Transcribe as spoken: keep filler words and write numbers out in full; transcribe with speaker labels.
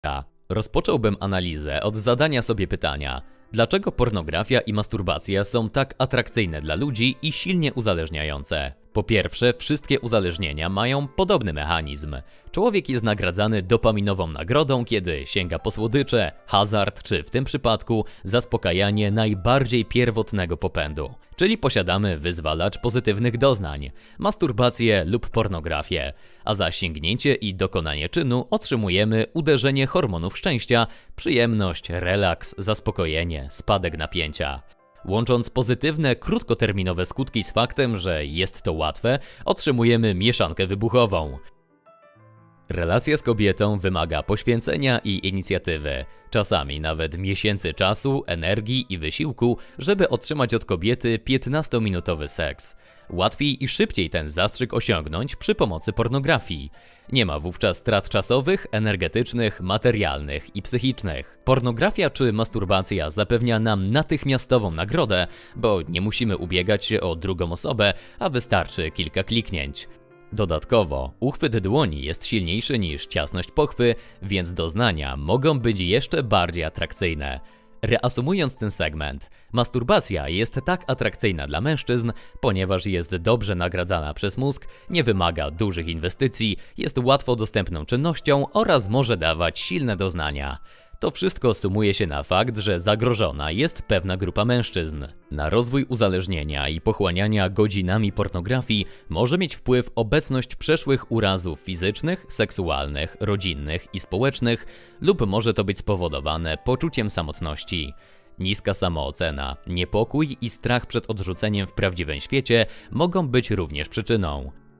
Speaker 1: Rozpocząłbym analizę od zadania sobie pytania, dlaczego pornografia i masturbacja są tak atrakcyjne dla ludzi i silnie uzależniające? Po pierwsze, wszystkie uzależnienia mają podobny mechanizm. Człowiek jest nagradzany dopaminową nagrodą, kiedy sięga po słodycze, hazard czy w tym przypadku zaspokajanie najbardziej pierwotnego popędu. Czyli posiadamy wyzwalacz pozytywnych doznań, masturbację lub pornografię, a za sięgnięcie i dokonanie czynu otrzymujemy uderzenie hormonów szczęścia, przyjemność, relaks, zaspokojenie, spadek napięcia. Łącząc pozytywne, krótkoterminowe skutki z faktem, że jest to łatwe, otrzymujemy mieszankę wybuchową. Relacja z kobietą wymaga poświęcenia i inicjatywy, czasami nawet miesięcy czasu, energii i wysiłku, żeby otrzymać od kobiety piętnastominutowy seks. Łatwiej i szybciej ten zastrzyk osiągnąć przy pomocy pornografii. Nie ma wówczas strat czasowych, energetycznych, materialnych i psychicznych. Pornografia czy masturbacja zapewnia nam natychmiastową nagrodę, bo nie musimy ubiegać się o drugą osobę, a wystarczy kilka kliknięć. Dodatkowo, uchwyt dłoni jest silniejszy niż ciasność pochwy, więc doznania mogą być jeszcze bardziej atrakcyjne. Reasumując ten segment, masturbacja jest tak atrakcyjna dla mężczyzn, ponieważ jest dobrze nagradzana przez mózg, nie wymaga dużych inwestycji, jest łatwo dostępną czynnością oraz może dawać silne doznania. To wszystko sumuje się na fakt, że zagrożona jest pewna grupa mężczyzn. Na rozwój uzależnienia i pochłaniania godzinami pornografii może mieć wpływ obecność przeszłych urazów fizycznych, seksualnych, rodzinnych i społecznych, lub może to być spowodowane poczuciem samotności. Niska samoocena, niepokój i strach przed odrzuceniem w prawdziwym świecie mogą być również przyczyną.